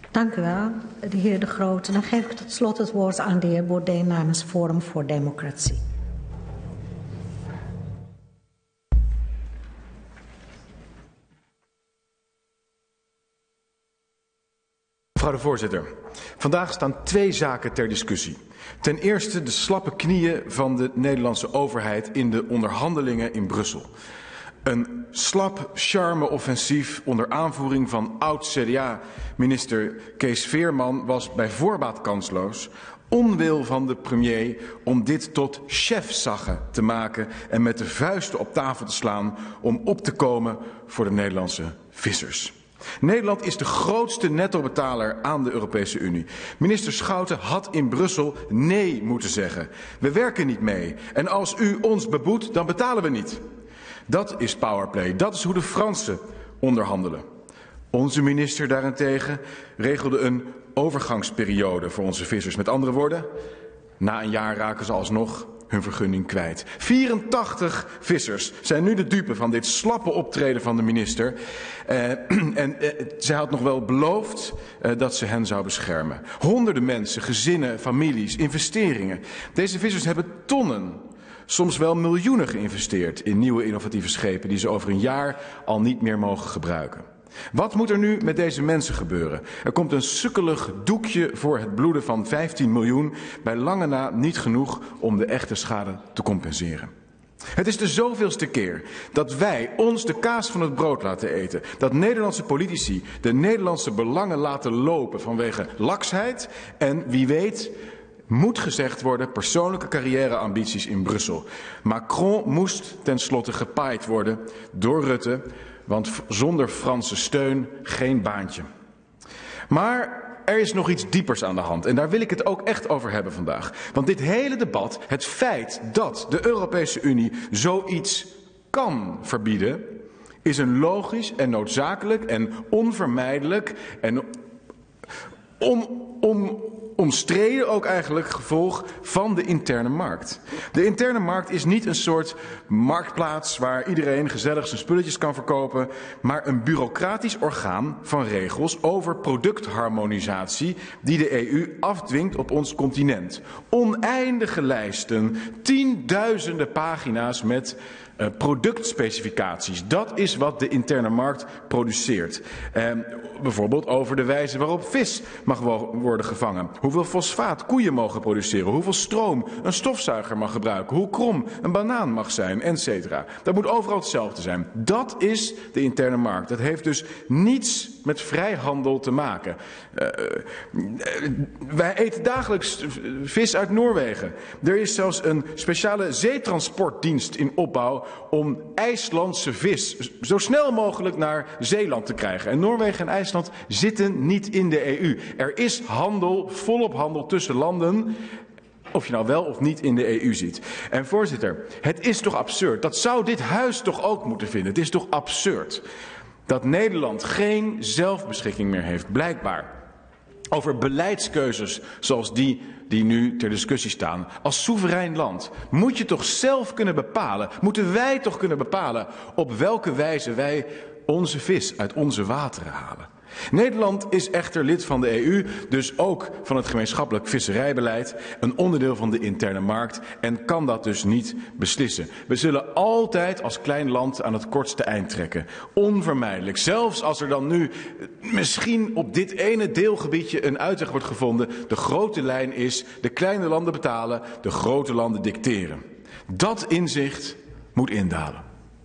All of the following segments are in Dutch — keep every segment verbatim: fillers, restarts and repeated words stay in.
Dank u wel, de heer De Groot. Dan geef ik tot slot het woord aan de heer Baudet namens Forum voor Democratie. Mevrouw de voorzitter, vandaag staan twee zaken ter discussie. Ten eerste de slappe knieën van de Nederlandse overheid in de onderhandelingen in Brussel. Een slap charme-offensief onder aanvoering van oud-C D A-minister Kees Veerman was bij voorbaat kansloos. Onwil van de premier om dit tot chefzagge te maken en met de vuisten op tafel te slaan om op te komen voor de Nederlandse vissers. Nederland is de grootste nettobetaler aan de Europese Unie. Minister Schouten had in Brussel nee moeten zeggen. We werken niet mee en als u ons beboet, dan betalen we niet. Dat is powerplay. Dat is hoe de Fransen onderhandelen. Onze minister daarentegen regelde een overgangsperiode voor onze vissers. Met andere woorden, na een jaar raken ze alsnog hun vergunning kwijt. vierentachtig vissers zijn nu de dupe van dit slappe optreden van de minister. Uh, en uh, zij had nog wel beloofd uh, dat ze hen zou beschermen. Honderden mensen, gezinnen, families, investeringen. Deze vissers hebben tonnen, soms wel miljoenen geïnvesteerd in nieuwe innovatieve schepen die ze over een jaar al niet meer mogen gebruiken. Wat moet er nu met deze mensen gebeuren? Er komt een sukkelig doekje voor het bloeden van vijftien miljoen, bij lange na niet genoeg om de echte schade te compenseren. Het is de zoveelste keer dat wij ons de kaas van het brood laten eten. Dat Nederlandse politici de Nederlandse belangen laten lopen vanwege laksheid en wie weet moet gezegd worden persoonlijke carrièreambities in Brussel. Macron moest tenslotte gepaaid worden door Rutte, want zonder Franse steun geen baantje. Maar er is nog iets diepers aan de hand en daar wil ik het ook echt over hebben vandaag. Want dit hele debat, het feit dat de Europese Unie zoiets kan verbieden, is een logisch en noodzakelijk en onvermijdelijk en om, om, omstreden ook eigenlijk gevolg van de interne markt. De interne markt is niet een soort marktplaats waar iedereen gezellig zijn spulletjes kan verkopen, maar een bureaucratisch orgaan van regels over productharmonisatie die de E U afdwingt op ons continent. Oneindige lijsten, tienduizenden pagina's met uh, productspecificaties. Dat is wat de interne markt produceert. Uh, bijvoorbeeld over de wijze waarop vis mag worden gevangen. Hoeveel fosfaat koeien mogen produceren. Hoeveel stroom een stofzuiger mag gebruiken. Hoe krom een banaan mag zijn, et cetera. Dat moet overal hetzelfde zijn. Dat is de interne markt. Dat heeft dus niets met vrijhandel te maken. Uh, uh, wij eten dagelijks vis uit Noorwegen. Er is zelfs een speciale zeetransportdienst in opbouw om IJslandse vis zo snel mogelijk naar Zeeland te krijgen. En Noorwegen en IJsland zitten niet in de E U. Er is handel, volop handel tussen landen, of je nou wel of niet in de E U zit. En voorzitter, het is toch absurd, dat zou dit huis toch ook moeten vinden. Het is toch absurd dat Nederland geen zelfbeschikking meer heeft, blijkbaar, over beleidskeuzes zoals die die nu ter discussie staan. Als soeverein land moet je toch zelf kunnen bepalen, moeten wij toch kunnen bepalen op welke wijze wij onze vis uit onze wateren halen. Nederland is echter lid van de E U, dus ook van het gemeenschappelijk visserijbeleid, een onderdeel van de interne markt en kan dat dus niet beslissen. We zullen altijd als klein land aan het kortste eind trekken. Onvermijdelijk. Zelfs als er dan nu misschien op dit ene deelgebiedje een uitweg wordt gevonden. De grote lijn is de kleine landen betalen, de grote landen dicteren. Dat inzicht moet indalen.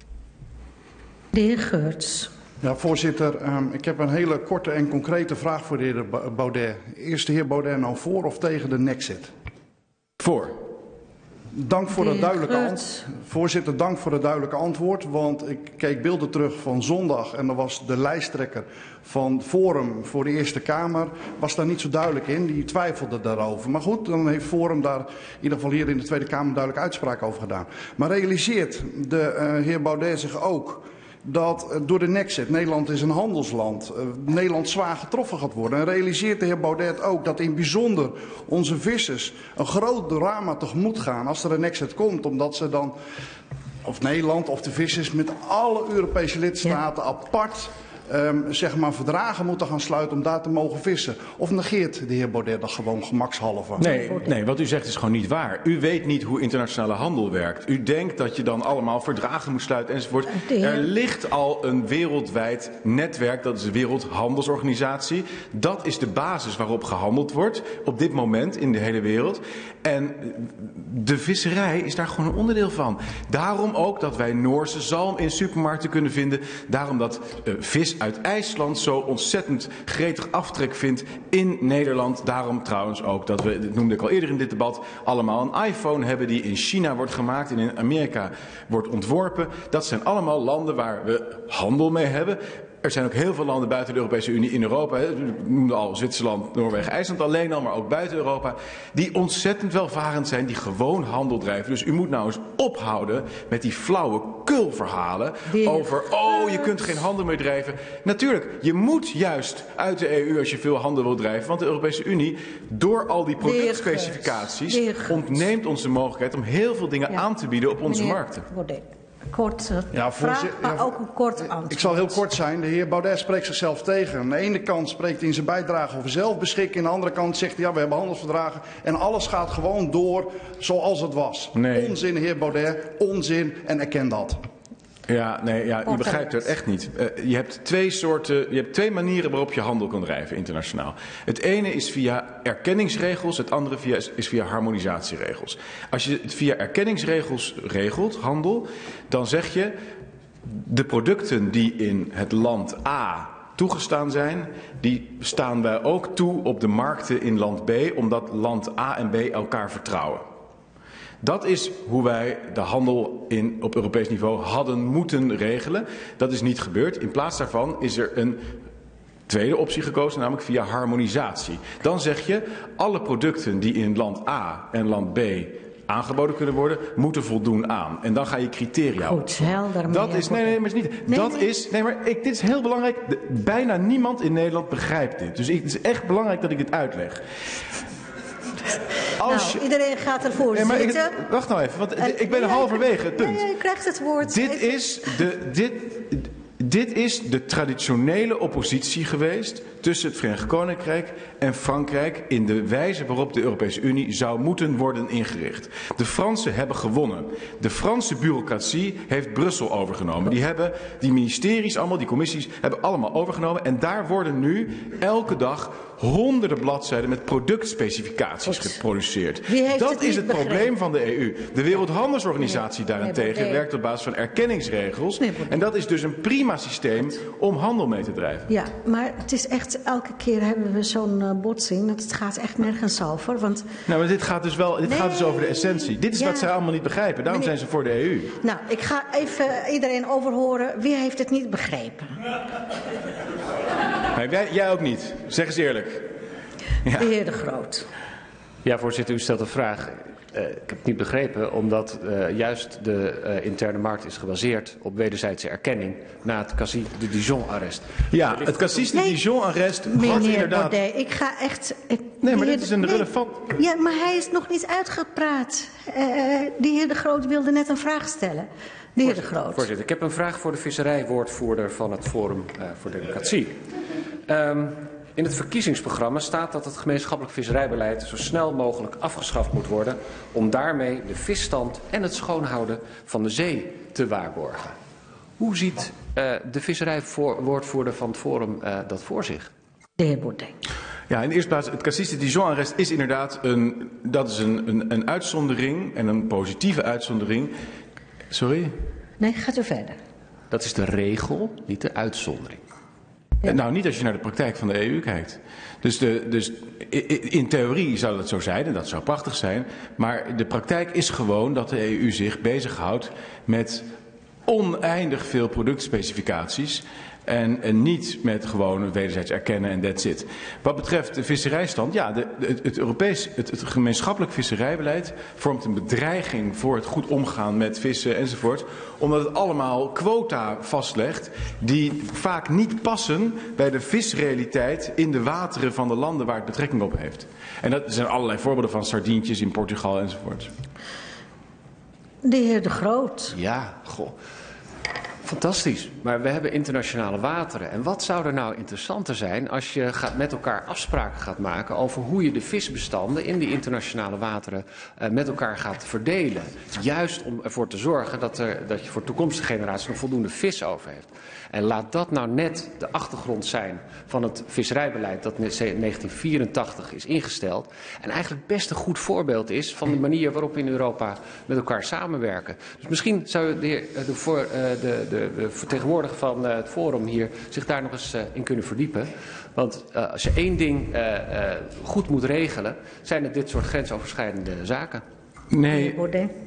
De heer Geurts. Ja, voorzitter, um, ik heb een hele korte en concrete vraag voor de heer Baudet. Is de heer Baudet nou voor of tegen de Nexit? Voor. Dank voor het duidelijke antwoord. Voorzitter, dank voor het duidelijke antwoord. Want ik keek beelden terug van zondag en er was de lijsttrekker van Forum voor de Eerste Kamer was daar niet zo duidelijk in. Die twijfelde daarover. Maar goed, dan heeft Forum daar in ieder geval hier in de Tweede Kamer duidelijk uitspraak over gedaan. Maar realiseert de uh, heer Baudet zich ook dat uh, door de Nexit, Nederland is een handelsland, uh, Nederland zwaar getroffen gaat worden. En realiseert de heer Baudet ook dat in bijzonder onze vissers een groot drama tegemoet gaan als er een Nexit komt, omdat ze dan, of Nederland of de vissers, met alle Europese lidstaten ja. apart um, zeg maar verdragen moeten gaan sluiten om daar te mogen vissen? Of negeert de heer Baudet dat gewoon gemakshalve? Nee, nee, wat u zegt is gewoon niet waar. U weet niet hoe internationale handel werkt. U denkt dat je dan allemaal verdragen moet sluiten enzovoort. Er ligt al een wereldwijd netwerk, dat is de Wereldhandelsorganisatie. Dat is de basis waarop gehandeld wordt op dit moment in de hele wereld. En de visserij is daar gewoon een onderdeel van. Daarom ook dat wij Noorse zalm in supermarkten kunnen vinden. Daarom dat uh, vis uit IJsland zo ontzettend gretig aftrek vindt in Nederland. Daarom trouwens ook dat we, dat noemde ik al eerder in dit debat, allemaal een iPhone hebben die in China wordt gemaakt en in Amerika wordt ontworpen. Dat zijn allemaal landen waar we handel mee hebben. Er zijn ook heel veel landen buiten de Europese Unie in Europa, hè, we noemden al Zwitserland, Noorwegen, IJsland alleen al, maar ook buiten Europa, die ontzettend welvarend zijn, die gewoon handel drijven. Dus u moet nou eens ophouden met die flauwe kulverhalen over, oh, je kunt geen handel meer drijven. Natuurlijk, je moet juist uit de E U als je veel handel wil drijven, want de Europese Unie, door al die productspecificaties, ontneemt ons de mogelijkheid om heel veel dingen ja. aan te bieden op onze Meneer markten. Baudet. Kort ja, vraag, maar ook een kort antwoord. Ik zal heel kort zijn. De heer Baudet spreekt zichzelf tegen. Aan de ene kant spreekt hij in zijn bijdrage over zelfbeschikking. Aan de andere kant zegt hij, ja, we hebben handelsverdragen. En alles gaat gewoon door zoals het was. Nee. Onzin, heer Baudet. Onzin. En erken dat. Ja, nee, ja, u begrijpt het echt niet. Uh, je hebt twee soorten, je hebt twee manieren waarop je handel kan drijven internationaal. Het ene is via erkenningsregels, het andere via, is via harmonisatieregels. Als je het via erkenningsregels regelt, handel, dan zeg je de producten die in het land A toegestaan zijn, die staan wij ook toe op de markten in land B, omdat land A en B elkaar vertrouwen. Dat is hoe wij de handel in, op Europees niveau hadden moeten regelen. Dat is niet gebeurd. In plaats daarvan is er een tweede optie gekozen, namelijk via harmonisatie. Dan zeg je, alle producten die in land A en land B aangeboden kunnen worden, moeten voldoen aan. En dan ga je criteria op. Goed, helder. Dat is, nee, nee, maar is niet. Nee, dat nee. is, nee, maar ik, dit is heel belangrijk. De, bijna niemand in Nederland begrijpt dit. Dus ik, het is echt belangrijk dat ik dit uitleg. Als nou, iedereen gaat ervoor nee, zitten. Ik, wacht nou even, want en, ik ben ja, halverwege het punt. Ja, je krijgt het woord. Dit is de, dit, dit is de traditionele oppositie geweest tussen het Verenigd Koninkrijk en Frankrijk in de wijze waarop de Europese Unie zou moeten worden ingericht. De Fransen hebben gewonnen. De Franse bureaucratie heeft Brussel overgenomen. Die hebben die ministeries allemaal, die commissies, hebben allemaal overgenomen. En daar worden nu elke dag honderden bladzijden met productspecificaties Goed. geproduceerd. Dat het is het begrepen? probleem van de E U. De Wereldhandelsorganisatie nee, daarentegen nee, werkt op basis van erkenningsregels. Nee, en dat is dus een prima systeem om handel mee te drijven. Ja, maar het is echt, elke keer hebben we zo'n uh, botsing. Het gaat echt nergens over. Want... Nou, maar dit gaat dus wel, dit nee. gaat dus over de essentie. Dit is ja. wat zij allemaal niet begrijpen. Daarom Meneer... zijn ze voor de E U. Nou, ik ga even iedereen overhoren. Wie heeft het niet begrepen? Nee, jij, jij ook niet. Zeg eens eerlijk. Ja. De heer De Groot. Ja, voorzitter, u stelt een vraag. Uh, ik heb het niet begrepen, omdat uh, juist de uh, interne markt is gebaseerd op wederzijdse erkenning na het Cassis de Dijon-arrest. Ja, het Cassis de nee, Dijon-arrest had inderdaad... Baudet, ik ga echt... Ik, nee, maar dit is een nee, relevant... Ja, maar hij is nog niet uitgepraat. Uh, de heer De Groot wilde net een vraag stellen. De heer De Groot. Voorzitter, ik heb een vraag voor de visserijwoordvoerder van het Forum uh, voor Democratie. Um, In het verkiezingsprogramma staat dat het gemeenschappelijk visserijbeleid zo snel mogelijk afgeschaft moet worden om daarmee de visstand en het schoonhouden van de zee te waarborgen. Hoe ziet uh, de visserijwoordvoerder van het Forum uh, dat voor zich? De heer Baudet. Ja, in de eerste plaats, het Cassis de Dijon-arrest is inderdaad een, dat is een, een, een uitzondering en een positieve uitzondering. Sorry? Nee, gaat u verder. Dat is de regel, niet de uitzondering. Ja. Nou, niet als je naar de praktijk van de E U kijkt. Dus, de, dus in theorie zou dat zo zijn en dat zou prachtig zijn. Maar de praktijk is gewoon dat de E U zich bezighoudt met oneindig veel productspecificaties. En, en niet met gewoon wederzijds erkennen en that's it. Wat betreft de visserijstand, ja, de, de, het, Europees, het, het gemeenschappelijk visserijbeleid vormt een bedreiging voor het goed omgaan met vissen enzovoort. Omdat het allemaal quota vastlegt die vaak niet passen bij de visrealiteit in de wateren van de landen waar het betrekking op heeft. En dat zijn allerlei voorbeelden van sardientjes in Portugal enzovoort. De heer De Groot. Ja, goh. Fantastisch, maar we hebben internationale wateren. En wat zou er nou interessanter zijn als je gaat met elkaar afspraken gaat maken over hoe je de visbestanden in die internationale wateren uh, met elkaar gaat verdelen. Juist om ervoor te zorgen dat, er, dat je voor toekomstige generaties nog voldoende vis over heeft. En laat dat nou net de achtergrond zijn van het visserijbeleid dat in negentien vierentachtig is ingesteld. En eigenlijk best een goed voorbeeld is van de manier waarop we in Europa met elkaar samenwerken. Dus misschien zou de, heer, de, voor, de, de, de vertegenwoordiger van het Forum hier zich daar nog eens in kunnen verdiepen. Want uh, als je één ding uh, uh, goed moet regelen, zijn het dit soort grensoverschrijdende zaken. Nee.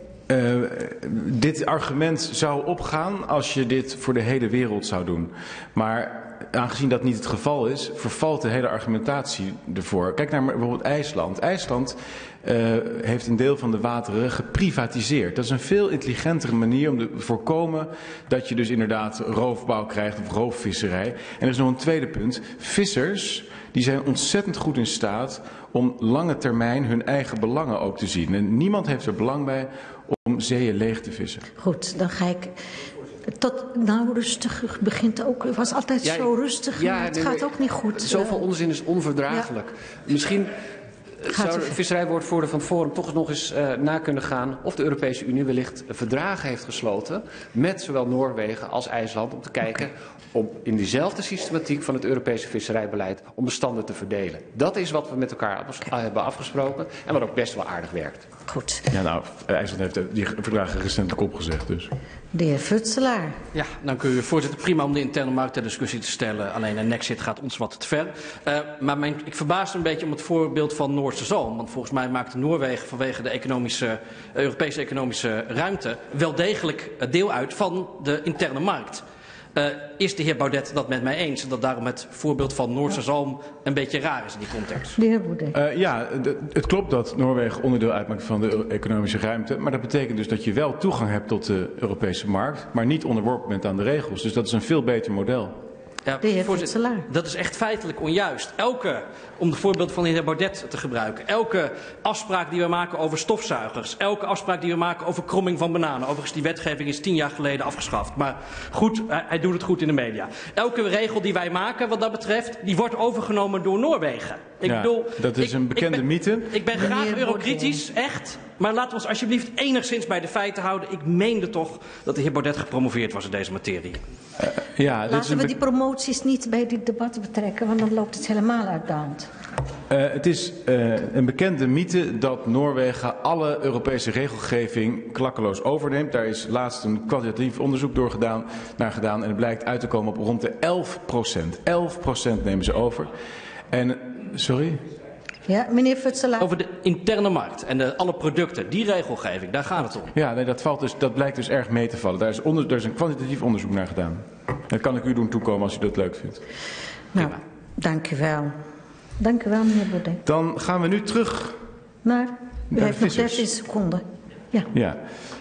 Uh, dit argument zou opgaan als je dit voor de hele wereld zou doen. Maar aangezien dat niet het geval is, vervalt de hele argumentatie ervoor. Kijk naar bijvoorbeeld IJsland. IJsland uh, heeft een deel van de wateren geprivatiseerd. Dat is een veel intelligentere manier om te voorkomen dat je dus inderdaad roofbouw krijgt of roofvisserij. En er is nog een tweede punt. Vissers die zijn ontzettend goed in staat om lange termijn hun eigen belangen ook te zien. En niemand heeft er belang bij om zeeën leeg te vissen. Goed, dan ga ik tot, nou rustig begint ook, het was altijd ja, zo rustig, ja, het nee, gaat ook niet goed. Zoveel onzin is onverdraaglijk. Ja. Misschien zou de visserijwoordvoerder van het Forum toch eens nog eens uh, na kunnen gaan of de Europese Unie wellicht verdragen heeft gesloten met zowel Noorwegen als IJsland om te kijken okay. om in diezelfde systematiek van het Europese visserijbeleid om bestanden te verdelen. Dat is wat we met elkaar okay. hebben afgesproken en wat ook best wel aardig werkt. Goed. Ja, nou, IJsland heeft die verdragen recentelijk opgezegd dus. De heer Futselaar. Ja, dank u voorzitter. Prima om de interne markt ter discussie te stellen. Alleen een Nexit gaat ons wat te ver. Uh, maar mijn, ik verbaas me een beetje om het voorbeeld van Noordse zalm. Want volgens mij maakt Noorwegen vanwege de economische, uh, Europese economische ruimte wel degelijk deel uit van de interne markt. Uh, is de heer Baudet dat met mij eens en dat daarom het voorbeeld van Noordse zalm een beetje raar is in die context? De heer Baudet. Uh, ja, de, het klopt dat Noorwegen onderdeel uitmaakt van de economische ruimte, maar dat betekent dus dat je wel toegang hebt tot de Europese markt, maar niet onderworpen bent aan de regels. Dus dat is een veel beter model. Ja, de heer Futselaar. Dat is echt feitelijk onjuist. Elke, om het voorbeeld van de heer Baudet te gebruiken, elke afspraak die we maken over stofzuigers, elke afspraak die we maken over kromming van bananen, overigens die wetgeving is tien jaar geleden afgeschaft, maar goed, hij, hij doet het goed in de media. Elke regel die wij maken wat dat betreft, die wordt overgenomen door Noorwegen. Ik ja, bedoel, dat is ik, een bekende ik ben, mythe. Ik ben graag eurokritisch, echt. Maar laten we ons alsjeblieft enigszins bij de feiten houden. Ik meende toch dat de heer Baudet gepromoveerd was in deze materie. Uh, ja, dit Laten we die promoties niet bij dit debat betrekken, want dan loopt het helemaal uit de hand. Uh, het is uh, een bekende mythe dat Noorwegen alle Europese regelgeving klakkeloos overneemt. Daar is laatst een kwalitatief onderzoek door gedaan, naar gedaan en het blijkt uit te komen op rond de elf procent. elf procent nemen ze over. En, sorry? Ja, meneer Futselaar. Over de interne markt en de, alle producten, die regelgeving, daar gaat het om. Ja, nee, dat, valt dus, dat blijkt dus erg mee te vallen. Daar is, onder, daar is een kwantitatief onderzoek naar gedaan. Dat kan ik u doen toekomen als u dat leuk vindt. Nou, dank u wel. Dank u wel, meneer Baudet. Dan gaan we nu terug naar, u naar heeft nog dertien seconden. Ja. ja.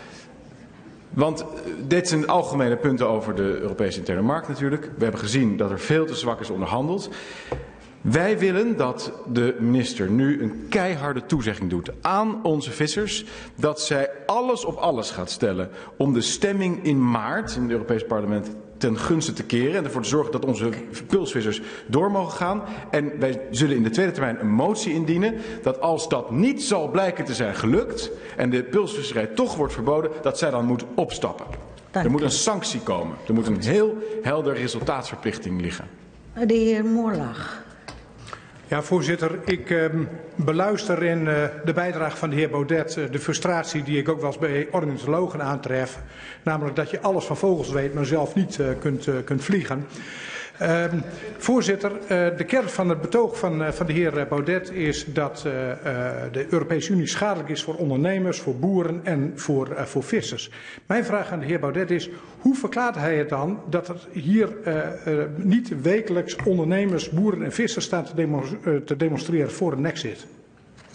Want dit zijn algemene punten over de Europese interne markt natuurlijk. We hebben gezien dat er veel te zwak is onderhandeld. Wij willen dat de minister nu een keiharde toezegging doet aan onze vissers, dat zij alles op alles gaat stellen om de stemming in maart in het Europees Parlement ten gunste te keren en ervoor te zorgen dat onze pulsvissers door mogen gaan. En wij zullen in de tweede termijn een motie indienen dat als dat niet zal blijken te zijn gelukt en de pulsvisserij toch wordt verboden, dat zij dan moet opstappen. Dank. Er moet een sanctie komen. Er moet een heel helder resultaatsverplichting liggen. De heer Moorlag. Ja, voorzitter, ik uh, beluister in uh, de bijdrage van de heer Baudet uh, de frustratie die ik ook wel eens bij ornithologen aantref. Namelijk dat je alles van vogels weet, maar zelf niet uh, kunt, uh, kunt vliegen. Uh, voorzitter, uh, de kern van het betoog van, uh, van de heer Baudet is dat uh, uh, de Europese Unie schadelijk is voor ondernemers, voor boeren en voor, uh, voor vissers. Mijn vraag aan de heer Baudet is, hoe verklaart hij het dan dat er hier uh, uh, niet wekelijks ondernemers, boeren en vissers staan te, demo uh, te demonstreren voor een Nexit?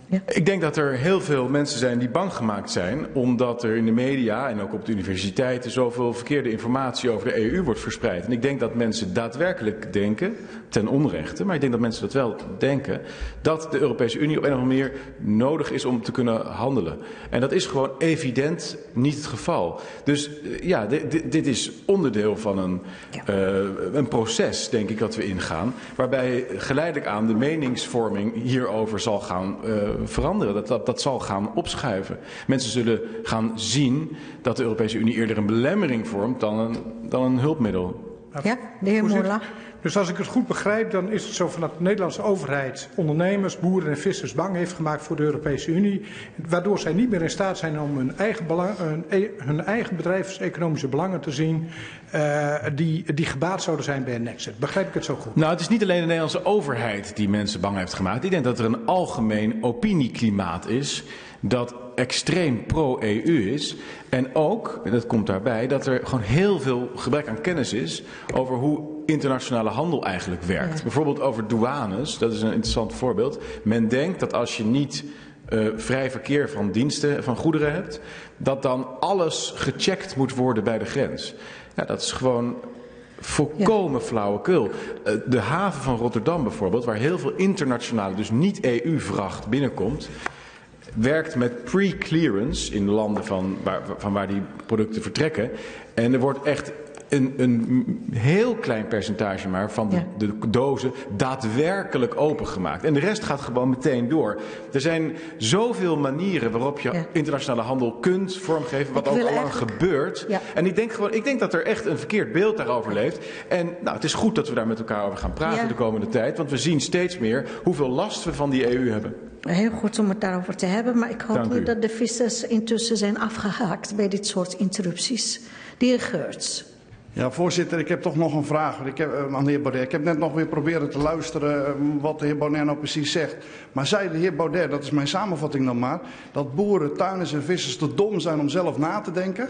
Ja. Ik denk dat er heel veel mensen zijn die bang gemaakt zijn, omdat er in de media en ook op de universiteiten zoveel verkeerde informatie over de E U wordt verspreid. En ik denk dat mensen daadwerkelijk denken, ten onrechte, maar ik denk dat mensen dat wel denken, dat de Europese Unie op een of andere manier nodig is om te kunnen handelen. En dat is gewoon evident niet het geval. Dus ja, dit, dit is onderdeel van een, ja. uh, een proces, denk ik, dat we ingaan, waarbij geleidelijk aan de meningsvorming hierover zal gaan uh, veranderen. Dat, dat, dat zal gaan opschuiven. Mensen zullen gaan zien dat de Europese Unie eerder een belemmering vormt dan een, dan een hulpmiddel. Ja, de heer Moorla. Dus als ik het goed begrijp, dan is het zo van dat de Nederlandse overheid ondernemers, boeren en vissers bang heeft gemaakt voor de Europese Unie. Waardoor zij niet meer in staat zijn om hun eigen, belang, hun, hun eigen bedrijfseconomische belangen te zien uh, die, die gebaat zouden zijn bij een exit. Begrijp ik het zo goed? Nou, het is niet alleen de Nederlandse overheid die mensen bang heeft gemaakt. Ik denk dat er een algemeen opinieklimaat is dat extreem pro-E U is. En ook, en dat komt daarbij, dat er gewoon heel veel gebrek aan kennis is over hoe internationale handel eigenlijk werkt. Ja. Bijvoorbeeld over douanes, dat is een interessant voorbeeld. Men denkt dat als je niet uh, vrij verkeer van diensten, van goederen hebt, dat dan alles gecheckt moet worden bij de grens. Ja, dat is gewoon volkomen ja. flauwekul. Uh, de haven van Rotterdam bijvoorbeeld, waar heel veel internationale, dus niet E U-vracht binnenkomt, werkt met pre-clearance in de landen van waar, van waar die producten vertrekken. En er wordt echt een, een heel klein percentage maar van de, ja. de dozen daadwerkelijk opengemaakt. En de rest gaat gewoon meteen door. Er zijn zoveel manieren waarop je ja. internationale handel kunt vormgeven, wat ook al lang eigenlijk gebeurt. Ja. En ik denk gewoon, ik denk dat er echt een verkeerd beeld daarover leeft. En nou, het is goed dat we daar met elkaar over gaan praten ja. de komende tijd, want we zien steeds meer hoeveel last we van die E U hebben. Heel goed om het daarover te hebben, maar ik hoop nu dat de vissers intussen zijn afgehaakt bij dit soort interrupties. De heer Geurts. Ja, voorzitter, ik heb toch nog een vraag ik heb, uh, aan de heer Baudet. Ik heb net nog weer proberen te luisteren uh, wat de heer Baudet nou precies zegt. Maar zei de heer Baudet, dat is mijn samenvatting dan maar, dat boeren, tuinders en vissers te dom zijn om zelf na te denken?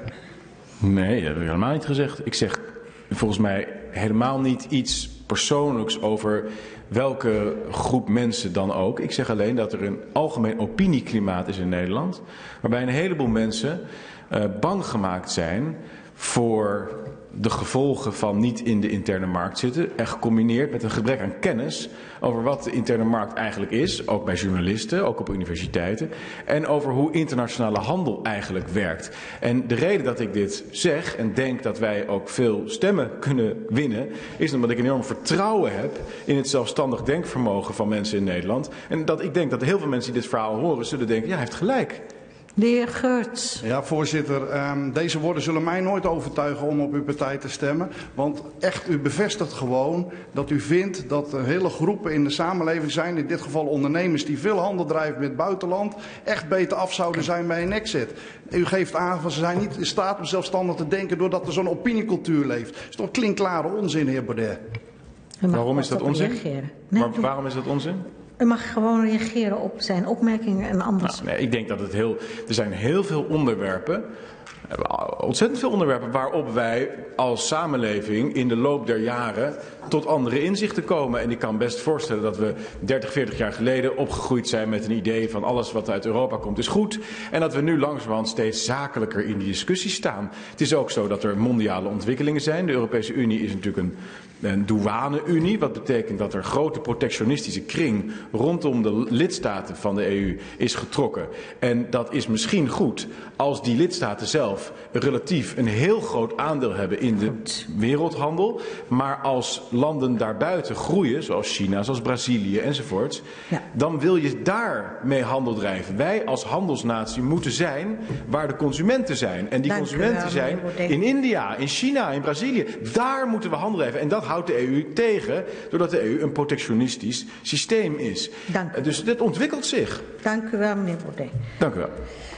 Nee, dat heb ik helemaal niet gezegd. Ik zeg volgens mij helemaal niet iets persoonlijks over welke groep mensen dan ook. Ik zeg alleen dat er een algemeen opinieklimaat is in Nederland, waarbij een heleboel mensen uh, bang gemaakt zijn voor de gevolgen van niet in de interne markt zitten, en gecombineerd met een gebrek aan kennis over wat de interne markt eigenlijk is, ook bij journalisten, ook op universiteiten, en over hoe internationale handel eigenlijk werkt. En de reden dat ik dit zeg en denk dat wij ook veel stemmen kunnen winnen, is omdat ik een enorm vertrouwen heb in het zelfstandig denkvermogen van mensen in Nederland. En dat ik denk dat heel veel mensen die dit verhaal horen zullen denken, ja, hij heeft gelijk. De heer Geurts. Ja, voorzitter. Um, deze woorden zullen mij nooit overtuigen om op uw partij te stemmen. Want echt, u bevestigt gewoon dat u vindt dat er hele groepen in de samenleving zijn, in dit geval ondernemers die veel handel drijven met het buitenland, echt beter af zouden zijn bij een exit. U geeft aan van ze zijn niet in staat om zelfstandig te denken doordat er zo'n opiniecultuur leeft. Dat is toch klinkklare onzin, heer Baudet? Waarom is dat onzin? Nee, maar waarom is dat onzin? U mag gewoon reageren op zijn opmerkingen en anders. Nou, nee, ik denk dat het heel. Er zijn heel veel onderwerpen. Ontzettend veel onderwerpen waarop wij als samenleving in de loop der jaren tot andere inzichten komen. En ik kan best voorstellen dat we dertig, veertig jaar geleden opgegroeid zijn met een idee van alles wat uit Europa komt is goed. En dat we nu langzamerhand steeds zakelijker in die discussie staan. Het is ook zo dat er mondiale ontwikkelingen zijn. De Europese Unie is natuurlijk een, een douane-unie. Wat betekent dat er een grote protectionistische kring rondom de lidstaten van de E U is getrokken. En dat is misschien goed als die lidstaten zelf relatief een heel groot aandeel hebben in de wereldhandel. Maar als landen daarbuiten groeien, zoals China, zoals Brazilië enzovoorts, ja. dan wil je daarmee handel drijven. Wij als handelsnatie moeten zijn waar de consumenten zijn. En die Dank consumenten wel, zijn in India, in China, in Brazilië. Daar moeten we handel drijven. En dat houdt de E U tegen, doordat de E U een protectionistisch systeem is. Dank u. Dus dit ontwikkelt zich. Dank u wel, meneer Baudet. Dank u wel.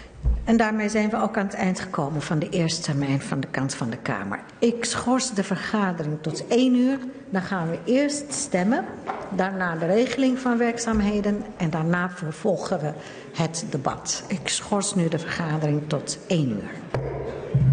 En daarmee zijn we ook aan het eind gekomen van de eerste termijn van de kant van de Kamer. Ik schors de vergadering tot één uur. Dan gaan we eerst stemmen, daarna de regeling van werkzaamheden en daarna vervolgen we het debat. Ik schors nu de vergadering tot één uur.